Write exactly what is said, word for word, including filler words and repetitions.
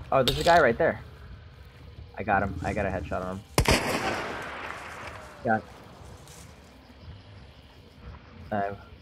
Oh, there's a guy right there. I got him. I got a headshot on him. Yeah. Uh,